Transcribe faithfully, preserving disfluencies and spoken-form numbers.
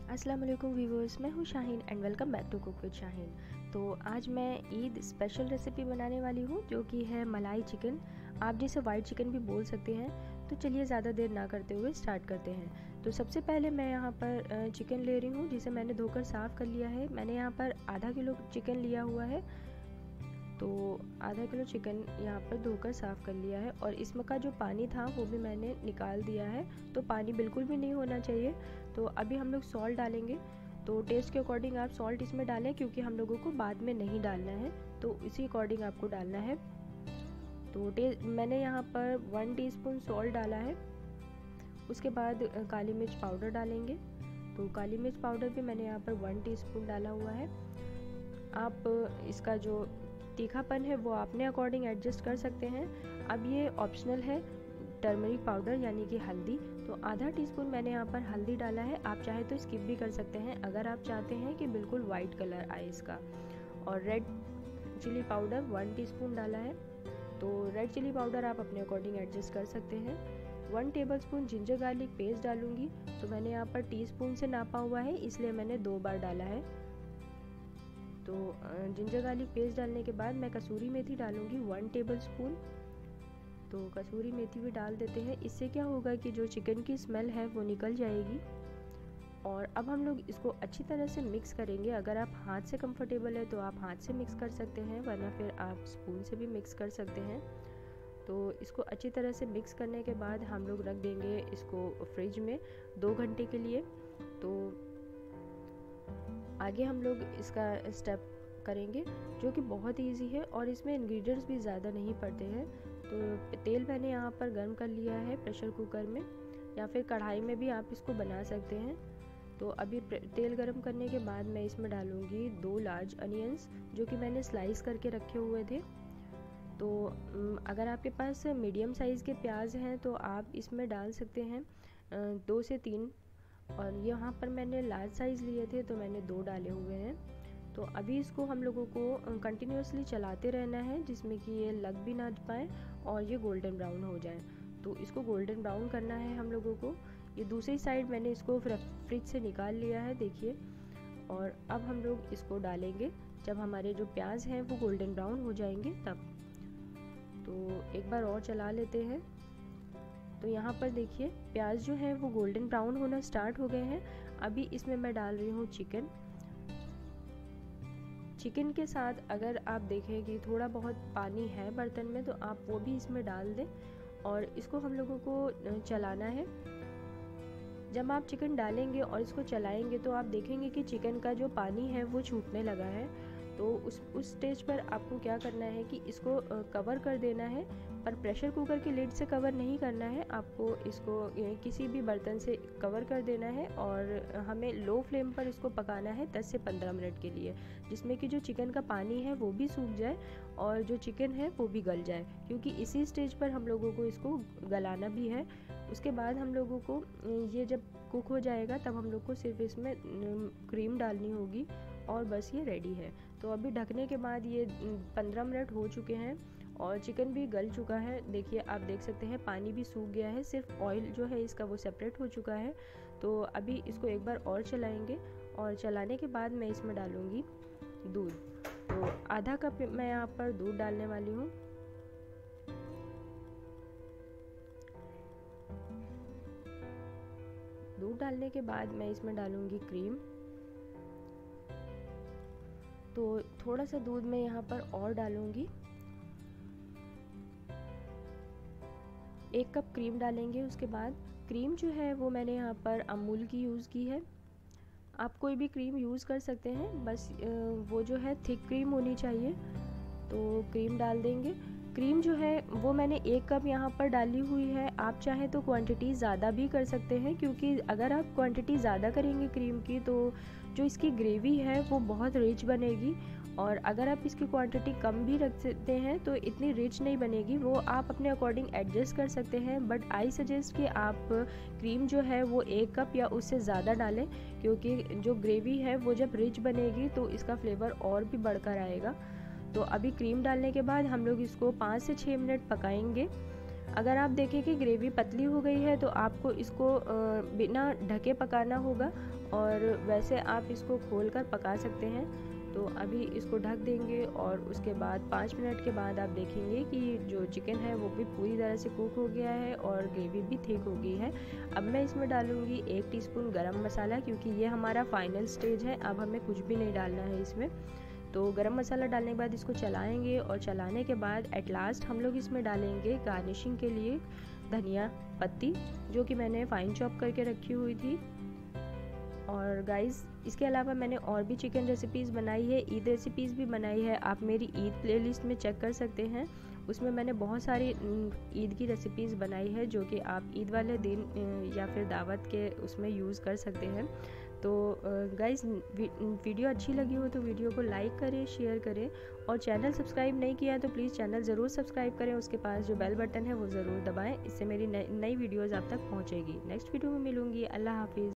अस्सलाम वालेकुम व्यूवर्स, मैं हूँ Shaheen and welcome back to cook with Shaheen. तो आज मैं ईद स्पेशल रेसिपी बनाने वाली हूँ जो कि है मलाई चिकन। आप जिसे वाइट चिकन भी बोल सकते हैं। तो चलिए ज़्यादा देर ना करते हुए स्टार्ट करते हैं। तो सबसे पहले मैं यहाँ पर चिकन ले रही हूँ जिसे मैंने धोकर साफ़ कर लिया है। मैंने यहाँ पर आधा किलो चिकन लिया हुआ है। तो आधा किलो चिकन यहाँ पर धोकर साफ़ कर लिया है और इसमें का जो पानी था वो भी मैंने निकाल दिया है। तो पानी बिल्कुल भी नहीं होना चाहिए। तो अभी हम लोग सॉल्ट डालेंगे। तो टेस्ट के अकॉर्डिंग आप सॉल्ट इसमें डालें क्योंकि हम लोगों को बाद में नहीं डालना है, तो इसी अकॉर्डिंग आपको डालना है। तो टेस्ट मैंने यहाँ पर वन टीस्पून सॉल्ट डाला है। उसके बाद काली मिर्च पाउडर डालेंगे। तो काली मिर्च पाउडर भी मैंने यहाँ पर वन टीस्पून डाला हुआ है। आप इसका जो तीखापन है वो अपने अकॉर्डिंग एडजस्ट कर सकते हैं। अब ये ऑप्शनल है। टर्मरिक पाउडर यानी कि हल्दी, तो आधा टीस्पून मैंने यहाँ पर हल्दी डाला है। आप चाहे तो स्किप भी कर सकते हैं अगर आप चाहते हैं कि बिल्कुल वाइट कलर आए इसका। और red chilli powder one teaspoon डाला है। तो रेड चिली पाउडर आप अपने अकॉर्डिंग एडजस्ट कर सकते हैं। One tablespoon ginger garlic paste डालूंगी। तो मैंने यहाँ पर टीस्पून से नापा हुआ है, इसलिए मैंने दो बार डाला है। तो जिंजर गार्लिक पेस्ट डालने के बाद मैं कसूरी मेथी डालूंगी वन टेबलस्पून। तो कसूरी मेथी भी डाल देते हैं। इससे क्या होगा कि जो चिकन की स्मेल है वो निकल जाएगी। और अब हम लोग इसको अच्छी तरह से मिक्स करेंगे। अगर आप हाथ से कंफर्टेबल है तो आप हाथ से मिक्स कर सकते हैं, वरना फिर आप स्पून से भी मिक्स कर सकते हैं। तो इसको अच्छी तरह से मिक्स करने के बाद हम लोग रख देंगे इसको फ्रिज में दो घंटे के लिए। तो आगे हम लोग इसका स्टेप करेंगे जो कि बहुत इजी है और इसमें इंग्रेडिएंट्स भी ज़्यादा नहीं पड़ते हैं। तो तेल मैंने यहाँ पर गर्म कर लिया है प्रेशर कुकर में, या फिर कढ़ाई में भी आप इसको बना सकते हैं। तो अभी तेल गर्म करने के बाद मैं इसमें डालूँगी दो लार्ज अनियंस जो कि मैंने स्लाइस करके रखे हुए थे। तो अगर आपके पास मीडियम साइज़ के प्याज हैं तो आप इसमें डाल सकते हैं दो से तीन, और यहाँ पर मैंने लार्ज साइज़ लिए थे तो मैंने दो डाले हुए हैं। तो अभी इसको हम लोगों को कंटिन्यूसली चलाते रहना है जिसमें कि ये लग भी ना पाए और ये गोल्डन ब्राउन हो जाए। तो इसको गोल्डन ब्राउन करना है हम लोगों को। ये दूसरी साइड मैंने इसको फ्रिज से निकाल लिया है, देखिए। और अब हम लोग इसको डालेंगे जब हमारे जो प्याज हैं वो गोल्डन ब्राउन हो जाएंगे तब। तो एक बार और चला लेते हैं। तो यहाँ पर देखिए प्याज जो है वो गोल्डन ब्राउन होना स्टार्ट हो गए हैं। अभी इसमें मैं डाल रही हूँ चिकन। चिकन के साथ अगर आप देखें कि थोड़ा बहुत पानी है बर्तन में तो आप वो भी इसमें डाल दें और इसको हम लोगों को चलाना है। जब आप चिकन डालेंगे और इसको चलाएंगे तो आप देखेंगे कि चिकन का जो पानी है वो छूटने लगा है। तो उस उस स्टेज पर आपको क्या करना है कि इसको कवर कर देना है, पर प्रेशर कुकर की लिड से कवर नहीं करना है। आपको इसको किसी भी बर्तन से कवर कर देना है और हमें लो फ्लेम पर इसको पकाना है दस से पंद्रह मिनट के लिए, जिसमें कि जो चिकन का पानी है वो भी सूख जाए और जो चिकन है वो भी गल जाए, क्योंकि इसी स्टेज पर हम लोगों को इसको गलाना भी है। उसके बाद हम लोगों को ये जब कुक हो जाएगा तब हम लोग को सिर्फ इसमें क्रीम डालनी होगी और बस ये रेडी है। तो अभी ढकने के बाद ये पंद्रह मिनट हो चुके हैं और चिकन भी गल चुका है। देखिए आप देख सकते हैं पानी भी सूख गया है, सिर्फ ऑयल जो है इसका वो सेपरेट हो चुका है। तो अभी इसको एक बार और चलाएंगे और चलाने के बाद मैं इसमें डालूँगी दूध। तो आधा कप मैं यहाँ पर दूध डालने वाली हूँ। दूध डालने के बाद मैं इसमें डालूँगी क्रीम। तो थोड़ा सा दूध मैं यहाँ पर और डालूँगी। एक कप क्रीम डालेंगे। उसके बाद क्रीम जो है वो मैंने यहाँ पर अमूल की यूज़ की है। आप कोई भी क्रीम यूज़ कर सकते हैं, बस वो जो है थिक क्रीम होनी चाहिए। तो क्रीम डाल देंगे। क्रीम जो है वो मैंने एक कप यहाँ पर डाली हुई है। आप चाहें तो क्वांटिटी ज़्यादा भी कर सकते हैं, क्योंकि अगर आप क्वांटिटी ज़्यादा करेंगे क्रीम की तो जो इसकी ग्रेवी है वो बहुत रिच बनेगी, और अगर आप इसकी क्वांटिटी कम भी रख सकते हैं तो इतनी रिच नहीं बनेगी। वो आप अपने अकॉर्डिंग एडजस्ट कर सकते हैं, बट आई सजेस्ट कि आप क्रीम जो है वो एक कप या उससे ज़्यादा डालें, क्योंकि जो ग्रेवी है वो जब रिच बनेगी तो इसका फ्लेवर और भी बढ़कर आएगा। तो अभी क्रीम डालने के बाद हम लोग इसको पाँच से छः मिनट पकाएंगे। अगर आप देखें कि ग्रेवी पतली हो गई है तो आपको इसको बिना ढके पकाना होगा और वैसे आप इसको खोल कर पका सकते हैं। तो अभी इसको ढक देंगे और उसके बाद पाँच मिनट के बाद आप देखेंगे कि जो चिकन है वो भी पूरी तरह से कुक हो गया है और ग्रेवी भी थिक हो गई है। अब मैं इसमें डालूँगी एक टीस्पून गरम मसाला, क्योंकि ये हमारा फाइनल स्टेज है, अब हमें कुछ भी नहीं डालना है इसमें। तो गरम मसाला डालने के बाद इसको चलाएंगे और चलाने के बाद एट लास्ट हम लोग इसमें डालेंगे गार्निशिंग के लिए धनिया पत्ती, जो कि मैंने फाइन चॉप करके रखी हुई थी। और गाइस इसके अलावा मैंने और भी चिकन रेसिपीज़ बनाई है, ईद रेसिपीज़ भी बनाई है, आप मेरी ईद प्लेलिस्ट में चेक कर सकते हैं। उसमें मैंने बहुत सारी ईद की रेसिपीज़ बनाई है जो कि आप ईद वाले दिन या फिर दावत के उसमें यूज़ कर सकते हैं। तो गाइस वीडियो अच्छी लगी हो तो वीडियो को लाइक करें, शेयर करें, और चैनल सब्सक्राइब नहीं किया है तो प्लीज़ चैनल ज़रूर सब्सक्राइब करें। उसके पास जो बेल बटन है वो ज़रूर दबाएं, इससे मेरी नई वीडियोज़ आप तक पहुँचेगी। नेक्स्ट वीडियो में मिलूँगी। अल्लाह हाफिज़।